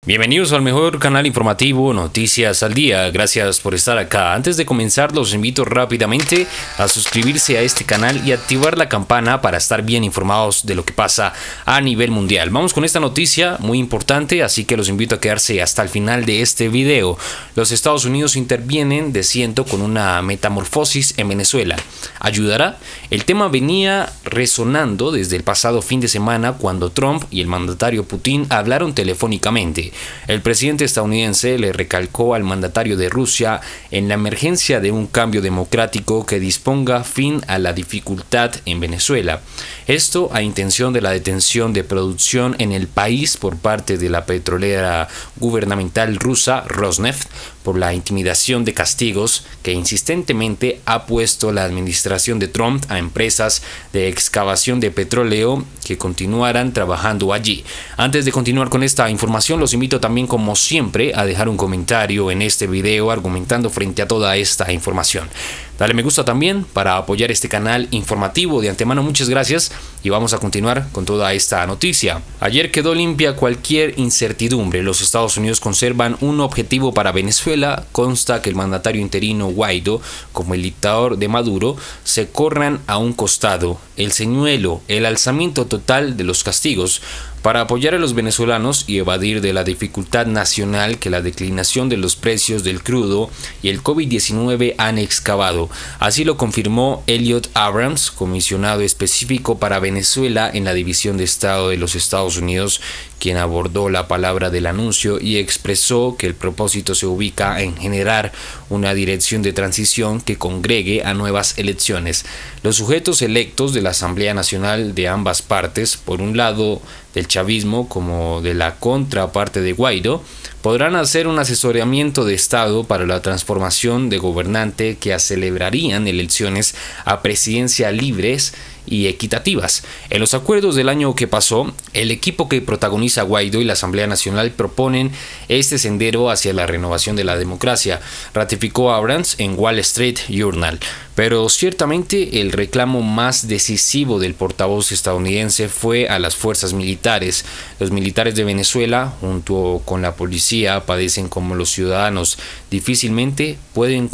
Bienvenidos al mejor canal informativo Noticias al Día. Gracias por estar acá. Antes de comenzar, los invito rápidamente a suscribirse a este canal y activar la campana para estar bien informados de lo que pasa a nivel mundial. Vamos con esta noticia muy importante, así que los invito a quedarse hasta el final de este video. Los Estados Unidos intervienen de ciento con una metamorfosis en Venezuela. ¿Ayudará? El tema venía resonando desde el pasado fin de semana cuando Trump y el mandatario Putin hablaron telefónicamente. El presidente estadounidense le recalcó al mandatario de Rusia en la emergencia de un cambio democrático que disponga fin a la dificultad en Venezuela. Esto a intención de la detención de producción en el país por parte de la petrolera gubernamental rusa Rosneft por la intimidación de castigos que insistentemente ha puesto la administración de Trump a empresas de excavación de petróleo que continuarán trabajando allí. Antes de continuar con esta información, los invito también, como siempre, a dejar un comentario en este video argumentando frente a toda esta información. Dale me gusta también para apoyar este canal informativo. De antemano, muchas gracias y vamos a continuar con toda esta noticia. Ayer quedó limpia cualquier incertidumbre. Los Estados Unidos conservan un objetivo para Venezuela. Consta que el mandatario interino Guaidó, como el dictador de Maduro, se corran a un costado. El señuelo, el alzamiento total de los castigos para apoyar a los venezolanos y evadir de la dificultad nacional que la declinación de los precios del crudo y el COVID-19 han excavado. Así lo confirmó Elliot Abrams, comisionado específico para Venezuela en la División de Estado de los Estados Unidos, quien abordó la palabra del anuncio y expresó que el propósito se ubica en generar una dirección de transición que congregue a nuevas elecciones. Los sujetos electos de la Asamblea Nacional de ambas partes, por un lado del chavismo como de la contraparte de Guaidó, podrán hacer un asesoramiento de Estado para la transformación de gobernante que celebrarían elecciones a presidencia libres y equitativas. En los acuerdos del año que pasó, el equipo que protagoniza Guaidó y la Asamblea Nacional proponen este sendero hacia la renovación de la democracia, ratificó Abrams en Wall Street Journal. Pero ciertamente el reclamo más decisivo del portavoz estadounidense fue a las fuerzas militares. Los militares de Venezuela, junto con la policía, padecen como los ciudadanos. Difícilmente pueden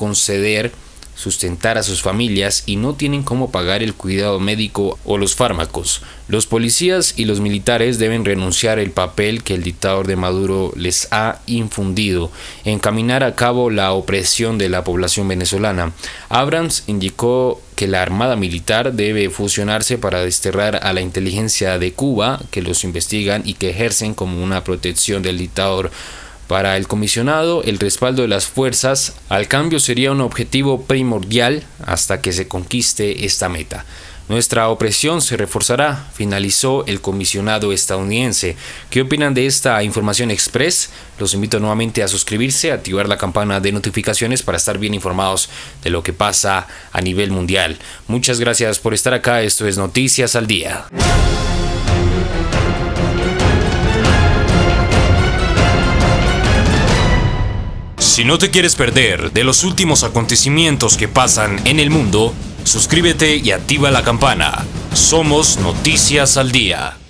sustentar a sus familias y no tienen cómo pagar el cuidado médico o los fármacos. Los policías y los militares deben renunciar al papel que el dictador de Maduro les ha infundido, encaminar a cabo la opresión de la población venezolana. Abrams indicó que la Armada Militar debe fusionarse para desterrar a la inteligencia de Cuba, que los investigan y que ejercen como una protección del dictador. Para el comisionado, el respaldo de las fuerzas al cambio sería un objetivo primordial hasta que se conquiste esta meta. Nuestra opresión se reforzará, finalizó el comisionado estadounidense. ¿Qué opinan de esta información express? Los invito nuevamente a suscribirse, a activar la campana de notificaciones para estar bien informados de lo que pasa a nivel mundial. Muchas gracias por estar acá. Esto es Noticias al Día. Si no te quieres perder de los últimos acontecimientos que pasan en el mundo, suscríbete y activa la campana. Somos Noticias al Día.